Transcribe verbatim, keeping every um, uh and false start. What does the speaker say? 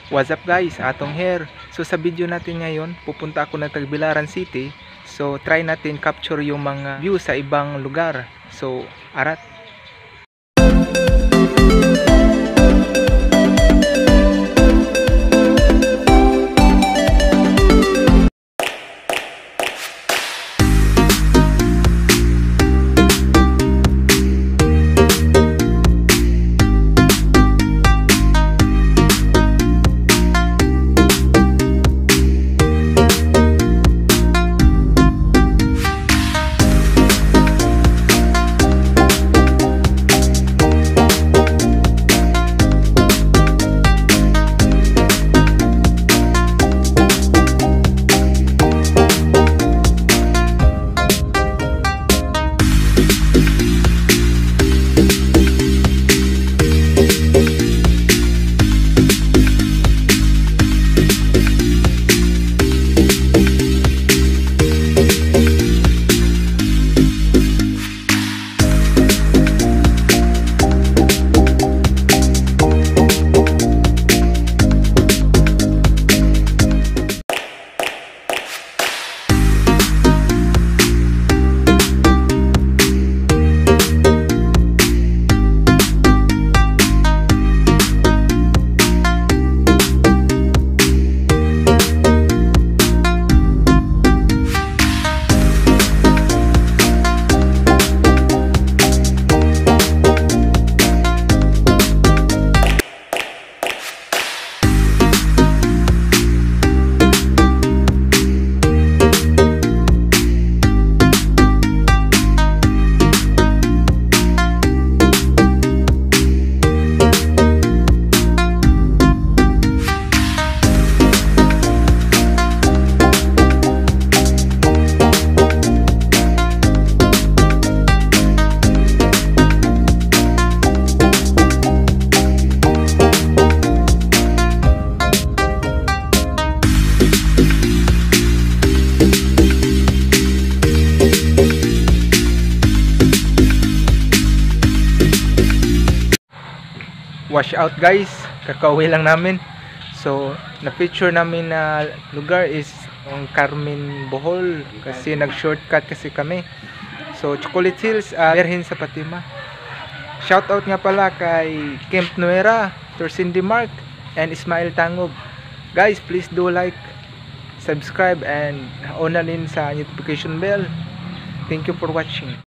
What's up guys, atong here. So sa video natin ngayon, pupunta ako ng Tagbilaran City. So try natin capture yung mga view sa ibang lugar. So arat. Wash out guys, kakauwi lang namin. So na picture namin na lugar is ang Carmen, Bohol, kasi nag shortcut kasi kami. So Chocolate Hills, uh, Berhin sa Fatima. Shout out nga pala kay Camp Nuera, Torsin Mark, and Ismail Tangob. Guys, please do like, subscribe, and on na rin sa notification bell. Thank you for watching.